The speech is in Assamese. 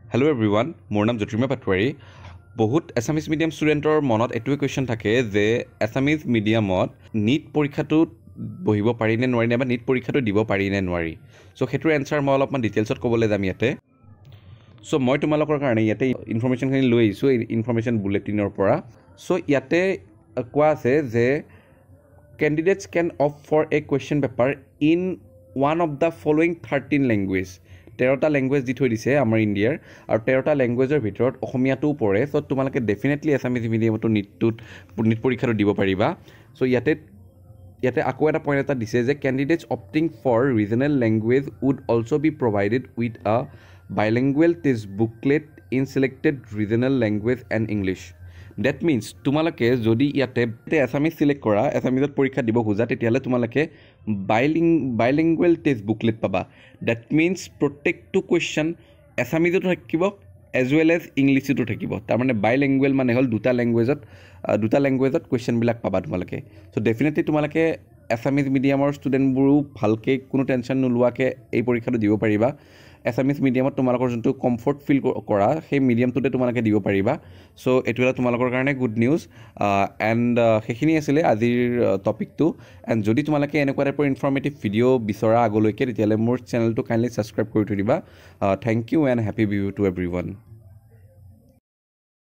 Hello everyone, মোৰ নাম জ্যোতিৰ্ময় পাটোৱাৰী। বহুত এছামিজ মিডিয়াম ষ্টুডেণ্টৰ মনত এইটোৱে কুৱেশ্যন থাকে যে এছামিজ মিডিয়ামত নীট পৰীক্ষাটোত বহিব পাৰি নে নোৱাৰি বা নীট পৰীক্ষাটো দিব পাৰি নে নোৱাৰি। চ' সেইটোৰ এনচাৰ মই অলপমান ডিটেইলছত ক'বলৈ যাম ইয়াতে। চ' মই তোমালোকৰ কাৰণে ইয়াতে ইনফৰমেশ্যনখিনি লৈ আহিছোঁ এই ইনফৰমেশ্যন বুলেটিনৰ পৰা। চ' ইয়াতে কোৱা আছে যে candidates can opt for a question paper in one of the following 13 language 13টা লেংগুৱেজ দি থৈ দিছে আমাৰ ইণ্ডিয়াৰ আৰু 13টা লেংগুৱেজৰ ভিতৰত অসমীয়াটোও পৰে। চ' তোমালোকে ডেফিনেটলি এছামিজ মিডিয়ামতো নীট পৰীক্ষাটো দিব পাৰিবা। চ' ইয়াতে আকৌ এটা পইণ্ট এটা দিছে যে candidates opting for regional language would also' be provided with a bilingual text booklet in selected regional language and English. That means তোমালোকে যদি ইয়াতে এছামিজ চিলেক্ট কৰা, এছামিজত পৰীক্ষা দিব খোজা, তেতিয়াহ'লে তোমালোকে বাইলিংগুৱেল টেক্সট বুকলেট পাবা। ডেট মিনছ প্ৰত্যেকটো কুৱেশ্যন এছামিজতো থাকিব এজ ৱেল এজ ইংলিছতো থাকিব। তাৰমানে বাইলিংগুৱেল মানে হ'ল দুটা লেংগুৱেজত কুৱেশ্যনবিলাক পাবা তোমালোকে। চ' ডেফিনেটলি তোমালোকে এছামিজ মিডিয়ামৰ ষ্টুডেণ্টবোৰো ভালকৈ কোনো টেনশ্যন নোলোৱাকৈ এই পৰীক্ষাটো দিব পাৰিবা। এছামিজ মিডিয়ামত তোমালোকৰ যোনটো কমফৰ্ট ফিল কৰা সেই মিডিয়ামটোতে তোমালোকে দিব পাৰিবা। চ' এইটো এটা তোমালোকৰ কাৰণে গুড নিউজ। এণ্ড সেইখিনি আছিলে আজিৰ টপিকটো। এণ্ড যদি তোমালোকে এনেকুৱা টাইপৰ ইনফৰ্মেটিভ ভিডিঅ' বিচৰা আগলৈকে, তেতিয়াহ'লে মোৰ চেনেলটো কাইণ্ডলি ছাবস্ক্ৰাইব কৰি থৈ দিবা। Thank you and happy Bihu to everyone.